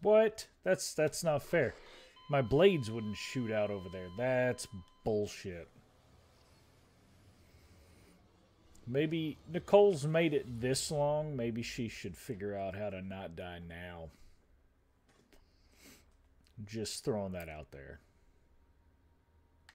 What? That's not fair. My blades wouldn't shoot out over there. That's bullshit. Maybe Nicole's made it this long. Maybe she should figure out how to not die now. Just throwing that out there.